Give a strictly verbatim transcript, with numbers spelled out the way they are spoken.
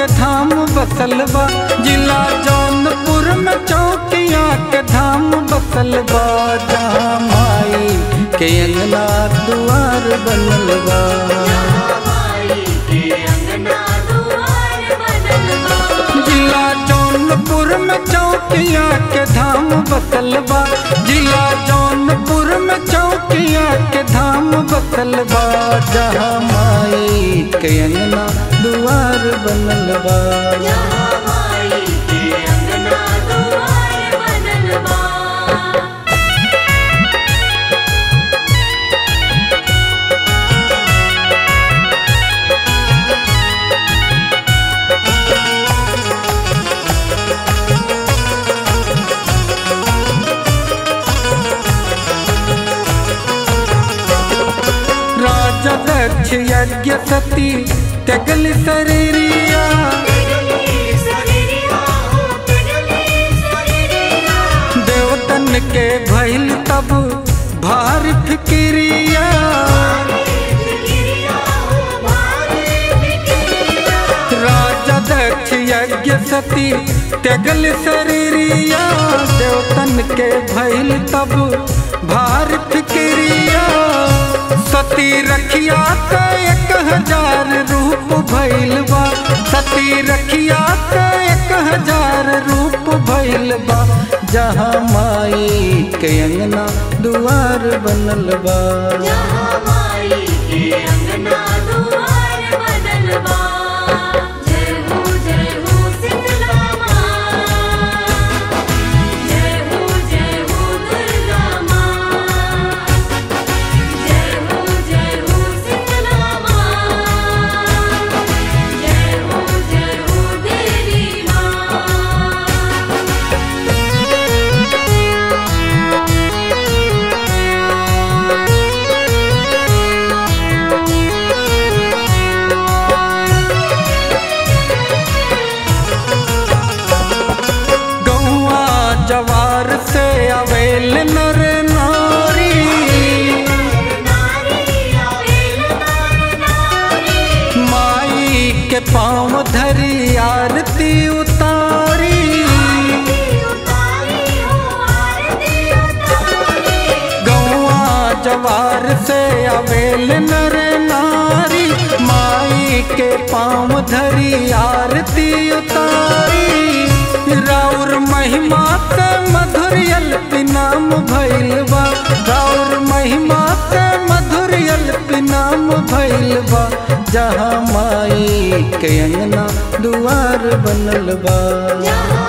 के धाम बसल बा। जिला जौनपुर में चौकिया के धाम बसल बा। जहाँ माई के अंगना दुआर बनल बा। जिला जौनपुर में चौकिया के धाम बसल बा। जिला जौनपुर में चौकिया के धाम बसल बा। जहाँ माई के अंगना दुआर बनल बा। दक्ष यज्ञ सती त्यागली शरीरिया। देवतन के भइल तब भारी फिक्रिया। राजा दक्ष यज्ञ सती त्यागली शरीरिया। देवतन के भइल तब भारी फिक्रिया। सती रखिया का एक हजार रूप भइल बा। सती रखिया का एक हजार रूप भइल बा। जहाँ माई के अंगना दुआर बनल बा। जहाँ माई के अंगना दुआर बनल बा। जय हो जय हो शीतला माँ। जय हो जय हो दुर्गा माँ। जय हो जय हो शीतला माँ। जय हो जय हो देवी माँ। जवार से अवेल नर नारी। माई के पाँव धरी आरती उतारी। गौआ जवार से अवेल नर नारी। माई के पाँव धरी आरती उतारी। राउर महिमा के मधुर अल्पी नाम भइल बा। राउर महिमा के मधुर अल्पी नाम भइल बा। जहाँ माई के अंगना दुआर बनल बा।